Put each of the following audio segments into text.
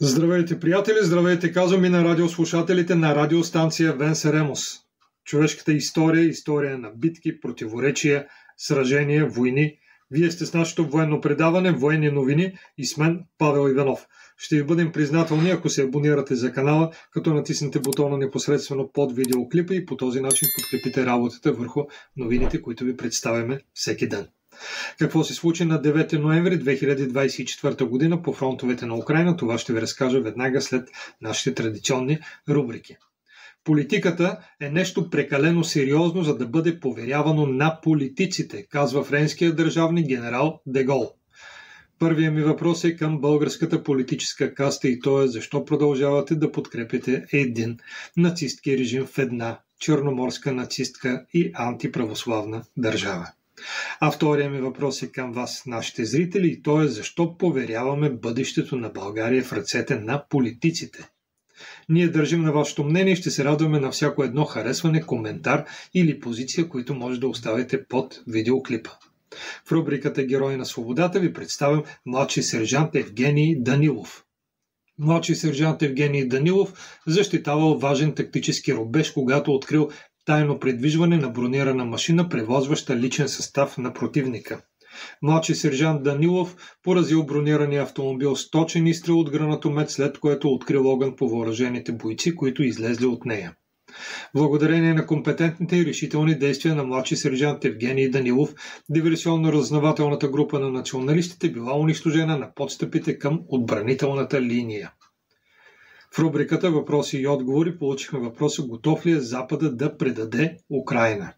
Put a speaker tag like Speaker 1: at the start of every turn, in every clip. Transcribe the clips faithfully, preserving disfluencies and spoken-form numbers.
Speaker 1: Здравейте, приятели! Здравейте, казвам и на радиослушателите на радиостанция Венсеремос. Човешката история, история на битки, противоречия, сражения, войни. Вие сте с нашето военно предаване Военни новини и с мен Павел Иванов. Ще ви бъдем признателни, ако се абонирате за канала, като натиснете бутона непосредствено под видеоклипа и по този начин подкрепите работата върху новините, които ви представяме всеки ден. Какво се случи на девети ноември две хиляди двадесет и четвърта година по фронтовете на Украйна, това ще ви разкажа веднага след нашите традиционни рубрики. Политиката е нещо прекалено сериозно, за да бъде поверявано на политиците, казва френският държавник генерал Де Гол. Първият ми въпрос е към българската политическа каста и то е: защо продължавате да подкрепите един нацистки режим в една черноморска нацистка и антиправославна държава? А втория ми въпрос е към вас, нашите зрители, и то е: защо поверяваме бъдещето на България в ръцете на политиците? Ние държим на вашето мнение и ще се радваме на всяко едно харесване, коментар или позиция, които може да оставите под видеоклипа. В рубриката Герои на свободата ви представям младши сержант Евгений Данилов. Младши сержант Евгений Данилов защитавал важен тактически рубеж, когато открил тайно придвижване на бронирана машина, превозваща личен състав на противника. Младши сержант Данилов поразил бронирания автомобил с точен изстрел от гранатомет, след което открил огън по въоръжените бойци, които излезли от нея. Благодарение на компетентните и решителни действия на младши сержант Евгений Данилов, диверсионно-разузнавателната група на националистите била унищожена на подстъпите към отбранителната линия. В рубриката Въпроси и отговори получихме въпроса: готов ли е Запада да предаде Украйна?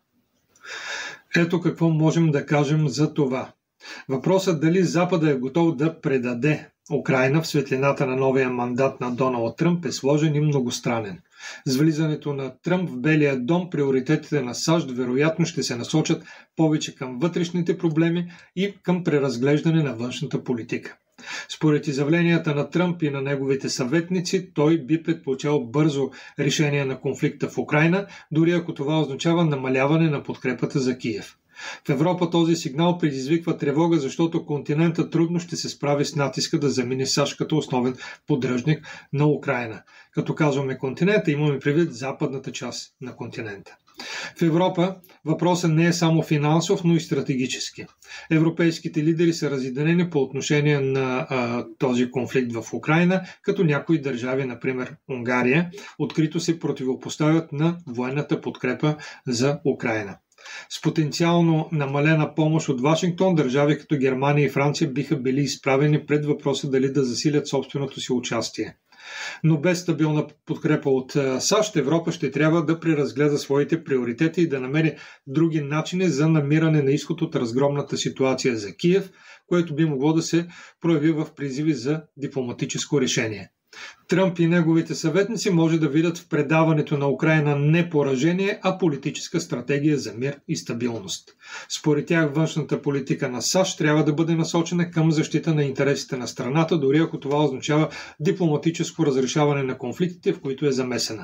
Speaker 1: Ето какво можем да кажем за това. Въпросът дали Запада е готов да предаде Украйна в светлината на новия мандат на Доналд Тръмп е сложен и многостранен. С влизането на Тръмп в Белия дом, приоритетите на САЩ вероятно ще се насочат повече към вътрешните проблеми и към преразглеждане на външната политика. Според изявленията на Тръмп и на неговите съветници, той би предпочел бързо решение на конфликта в Украйна, дори ако това означава намаляване на подкрепата за Киев. В Европа този сигнал предизвиква тревога, защото континентът трудно ще се справи с натиска да замине САЩ като основен поддръжник на Украйна. Като казваме континента, имаме предвид западната част на континента. В Европа въпросът не е само финансов, но и стратегически. Европейските лидери са разединени по отношение на а, този конфликт в Украйна, като някои държави, например Унгария, открито се противопоставят на военната подкрепа за Украйна. С потенциално намалена помощ от Вашингтон, държави като Германия и Франция биха били изправени пред въпроса дали да засилят собственото си участие. Но без стабилна подкрепа от САЩ, Европа ще трябва да преразгледа своите приоритети и да намери други начини за намиране на изход от разгромната ситуация за Киев, което би могло да се прояви в призиви за дипломатическо решение. Тръмп и неговите съветници може да видят в предаването на Украйна не поражение, а политическа стратегия за мир и стабилност. Според тях външната политика на САЩ трябва да бъде насочена към защита на интересите на страната, дори ако това означава дипломатическо разрешаване на конфликтите, в които е замесена.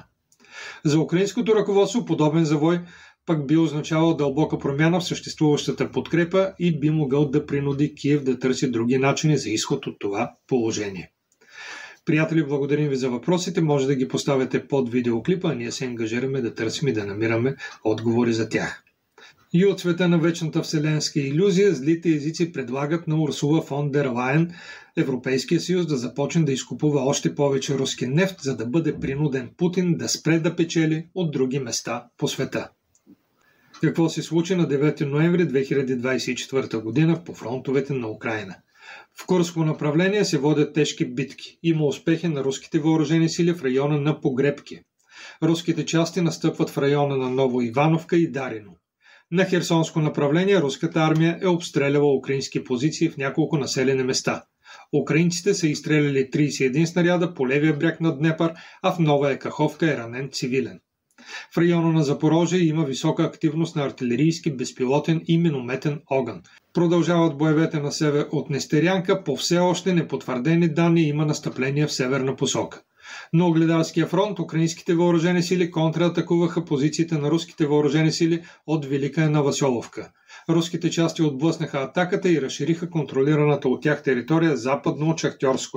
Speaker 1: За украинското ръководство подобен завой пък би означавал дълбока промяна в съществуващата подкрепа и би могъл да принуди Киев да търси други начини за изход от това положение. Приятели, благодарим ви за въпросите. Може да ги поставяте под видеоклипа, а ние се ангажираме да търсим и да намираме отговори за тях. И от света на вечната вселенска илюзия, злите езици предлагат на Урсула фон дер Лайен Европейския съюз да започне да изкупува още повече руски нефт, за да бъде принуден Путин да спре да печели от други места по света. Какво се случи на девети ноември две хиляди двадесет и четвърта година по фронтовете на Украйна? В Курско направление се водят тежки битки. Има успехи на руските въоръжени сили в района на Погребки. Руските части настъпват в района на Ново Ивановка и Дарино. На Херсонско направление руската армия е обстреляла украински позиции в няколко населени места. Украинците са изстреляли тридесет и един снаряда по левия бряг на Днепър, а в Нова Каховка е ранен цивилен. В района на Запорожие има висока активност на артилерийски, безпилотен и минометен огън. Продължават боевете на север от Нестерянка, по все още непотвърдени данни има настъпление в северна посока. На Огледарския фронт украинските въоръжени сили контратакуваха позициите на руските въоръжени сили от Велика Новоселовка. Руските части отблъснаха атаката и разшириха контролираната от тях територия западно от Шахтьорское.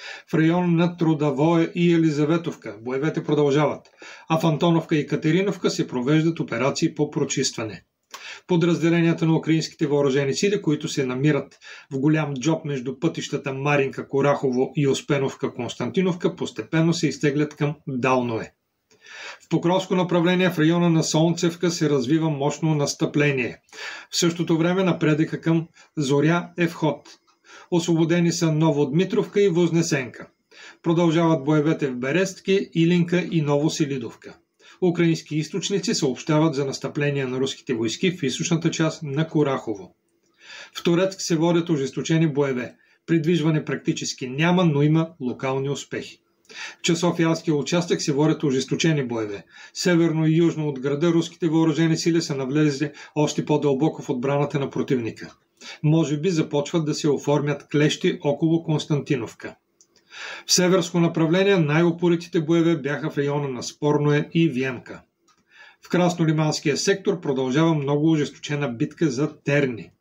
Speaker 1: В района на Трудовое и Елизаветовка боевете продължават, а в Антоновка и Катериновка се провеждат операции по прочистване. Подразделенията на украинските въоръжени сили, които се намират в голям джоб между пътищата Маринка, Корахово и Успеновка, Константиновка, постепенно се изтеглят към Далнове. В Покровско направление в района на Солнцевка се развива мощно настъпление. В същото време напредъка към Зоря е в ход. Освободени са Новодмитровка и Вознесенка. Продължават боевете в Берестки, Илинка и Новоселидовка. Украински източници съобщават за настъпление на руските войски в източната част на Корахово. В Турецк се водят ожесточени боеве. Придвижване практически няма, но има локални успехи. В Часофиалския участък се водят ожесточени боеве. Северно и южно от града руските въоръжени сили са навлезли още по-дълбоко в отбраната на противника. Може би започват да се оформят клещи около Константиновка. В северско направление най-упоритите боеве бяха в района на Спорное и Виемка. В Краснолиманския сектор продължава много ожесточена битка за Терни.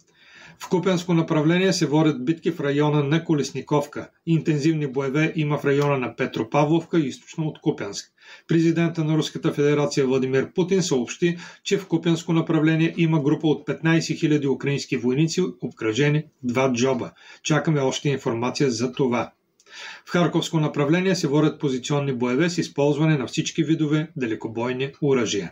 Speaker 1: В Купенско направление се водят битки в района на Колесниковка. Интензивни боеве има в района на Петропавловка, източно от Купенск. Президента на Руската федерация Владимир Путин съобщи, че в Купенско направление има група от петнайсет хиляди украински войници, обкръжени в два джоба. Чакаме още информация за това. В Харковско направление се водят позиционни боеве с използване на всички видове далекобойни оръжия.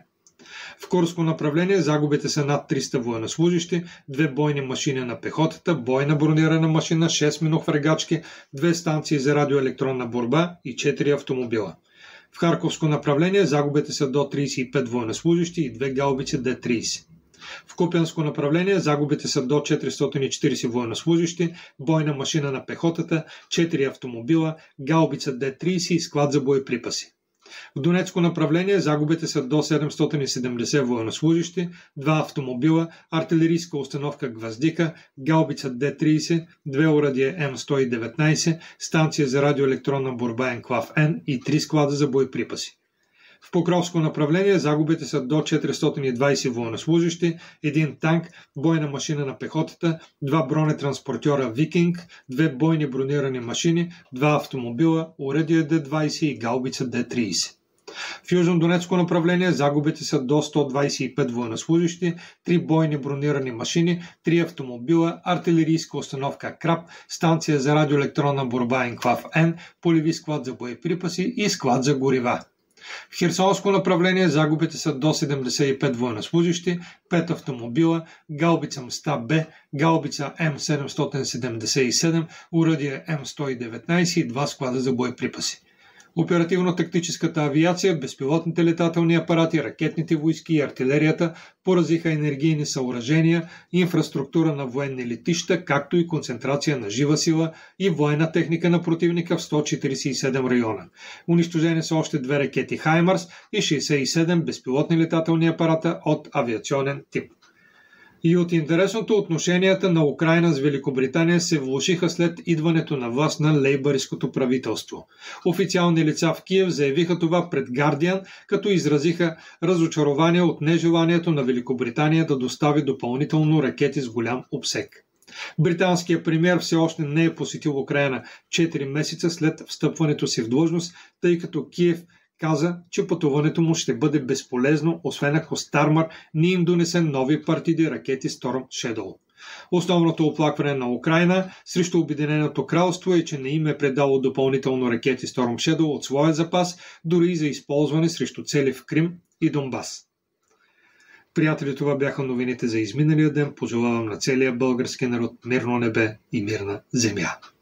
Speaker 1: В Курско направление загубите са над триста военнослужащи, две бойни машини на пехотата, бойна бронирана машина, шест минофрегачки, две станции за радиоелектронна борба и четири автомобила. В Харковско направление загубите са до трийсет и пет военнослужащи и две гаубици Д трийсет. В Купенско направление загубите са до четиристотин и четирийсет военнослужащи, бойна машина на пехотата, четири автомобила, гаубица Д трийсет и склад за боеприпаси. В Донецко направление загубите са до седемстотин и седемдесет военнослужащи, два автомобила, артилерийска установка Гваздика, гаубица Д трийсет, две оръдия М сто и деветнайсет, станция за радиоелектронна борба Енклав Н и три склада за боеприпаси. В Покровско направление загубите са до четиристотин и двайсет военнослужащи, един танк, бойна машина на пехотата, два бронетранспортьора Викинг, две бойни бронирани машини, два автомобила, оръдие Д двайсет и гаубица Д трийсет. В Южно-Донецко направление загубите са до сто двайсет и пет военнослужащи, три бойни бронирани машини, три автомобила, артилерийска установка Краб, станция за радиоелектронна борба Енклав Н, полеви склад за боеприпаси и склад за горива. В Херсонско направление загубите са до седемдесет и пет военнослужащи, пет автомобила, гаубица Мста Б, гаубица М седемстотин седемдесет и седем, оръдие М сто и деветнайсет и два склада за боеприпаси. Оперативно-тактическата авиация, безпилотните летателни апарати, ракетните войски и артилерията поразиха енергийни съоръжения, инфраструктура на военни летища, както и концентрация на жива сила и военна техника на противника в сто четирийсет и седем района. Унищожени са още две ракети Хаймарс и шейсет и седем безпилотни летателни апарата от авиационен тип. И от интересното отношенията на Украйна с Великобритания се влошиха след идването на власт на лейбъристското правителство. Официални лица в Киев заявиха това пред Guardian, като изразиха разочарование от нежеланието на Великобритания да достави допълнително ракети с голям обсек. Британският премиер все още не е посетил Украйна четири месеца след встъпването си в длъжност, тъй като Киев каза, че пътуването му ще бъде безполезно, освен ако Стармър не им донесе нови партиди ракети Storm Shadow. Основното оплакване на Украйна срещу Обединеното кралство е, че не им е предало допълнително ракети Storm Shadow от своя запас, дори и за използване срещу цели в Крим и Донбас. Приятели, това бяха новините за изминалия ден. Пожелавам на целия български народ мирно небе и мирна земя.